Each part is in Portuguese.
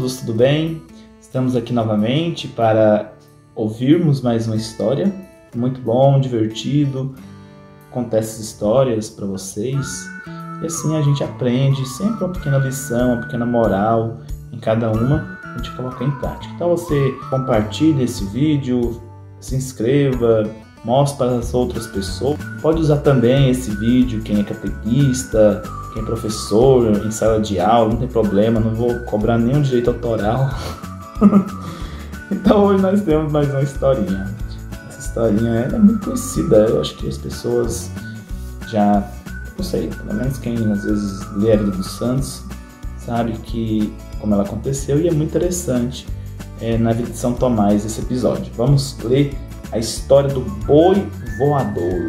todos, tudo bem? Estamos aqui novamente para ouvirmos mais uma história. Muito bom, divertido, contar essas histórias para vocês. E assim a gente aprende sempre uma pequena lição, uma pequena moral em cada uma, a gente coloca em prática. Então você compartilhe esse vídeo, se inscreva, mostre para as outras pessoas. Pode usar também esse vídeo quem é catequista, quem é professor, em sala de aula, não tem problema, não vou cobrar nenhum direito autoral. Então hoje nós temos mais uma historinha. Essa historinha é muito conhecida, eu acho que as pessoas já, não sei, pelo menos quem às vezes lê a vida dos santos, sabe que como ela aconteceu, e é muito interessante na vida de São Tomás esse episódio. Vamos ler a história do boi voador.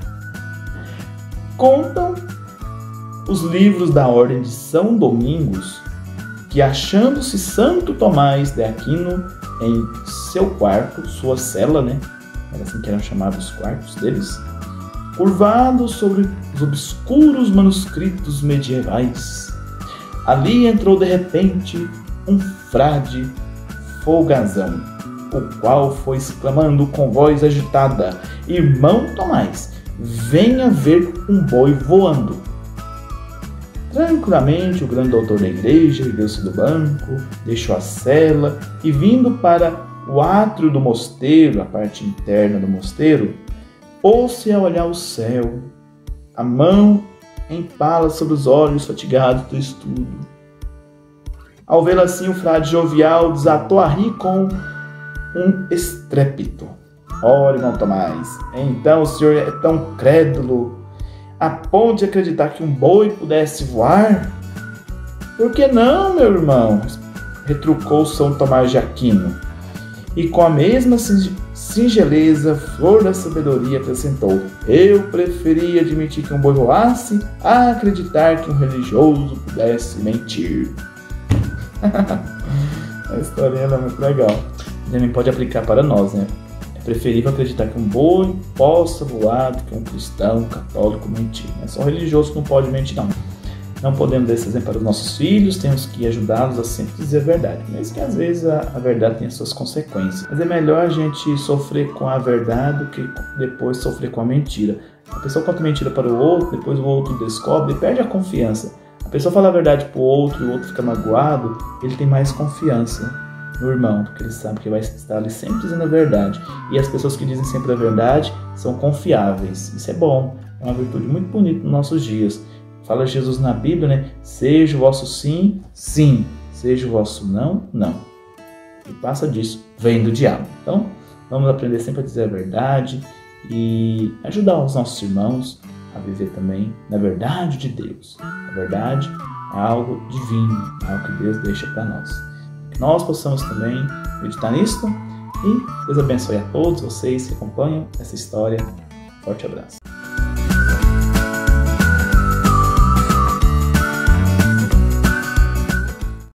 Contam os livros da Ordem de São Domingos que, achando-se Santo Tomás de Aquino em seu quarto, sua cela, era assim que eram chamados os quartos deles, curvado sobre os obscuros manuscritos medievais, ali entrou de repente um frade folgazão, o qual foi exclamando com voz agitada: "Irmão Tomás, venha ver um boi voando." Tranquilamente, o grande doutor da igreja ergueu-se do banco, deixou a cela e, vindo para o átrio do mosteiro, a parte interna do mosteiro, pôs-se a olhar o céu, a mão em pala sobre os olhos fatigados do estudo. Ao vê-lo assim, o frade jovial desatou a rir com um estrépito. "Ora, irmão Tomás, então o senhor é tão crédulo a ponto de acreditar que um boi pudesse voar?" "Por que não, meu irmão?" retrucou São Tomás de Aquino. E com a mesma singeleza, flor da sabedoria, acrescentou: "Eu preferia admitir que um boi voasse a acreditar que um religioso pudesse mentir." A história é muito legal. Também pode aplicar para nós, É preferível acreditar que um boi possa voar do que um cristão católico mentir. Só um religioso que não pode mentir, não. Não podemos dar esse exemplo para os nossos filhos, temos que ajudá-los a sempre dizer a verdade, mesmo que às vezes a verdade tenha suas consequências. Mas é melhor a gente sofrer com a verdade do que depois sofrer com a mentira. A pessoa conta mentira para o outro, depois o outro descobre e perde a confiança. A pessoa fala a verdade para o outro e o outro fica magoado, ele tem mais confiança no irmão, porque ele sabe que vai estar ali sempre dizendo a verdade. E as pessoas que dizem sempre a verdade são confiáveis. Isso é bom, é uma virtude muito bonita nos nossos dias. Fala Jesus na Bíblia, seja o vosso sim, sim, seja o vosso não, não. E passa disso, vem do diabo. Então, vamos aprender sempre a dizer a verdade e ajudar os nossos irmãos a viver também na verdade de Deus. A verdade é algo divino, é algo que Deus deixa para nós. Que nós possamos também meditar nisto, e Deus abençoe a todos vocês que acompanham essa história. Forte abraço.